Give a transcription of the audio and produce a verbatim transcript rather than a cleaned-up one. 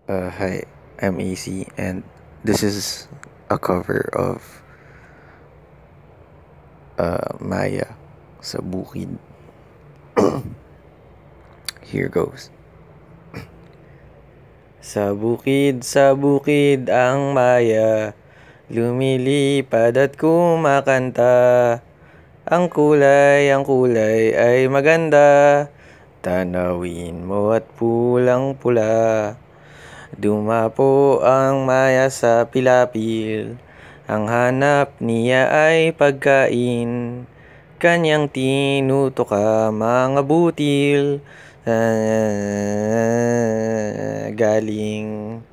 Uh, hi, I'm A C, and this is a cover of uh, Maya sa Bukid. Here goes. Sa bukid, sa bukid ang Maya, lumilipad at kumakanta. Ang kulay, ang kulay ay maganda, tanawin mo at pulang-pula. Dumapo ang Maya sa pilapil, ang hanap niya ay pagkain. Kanyang tinutuka mga butil, ah, galing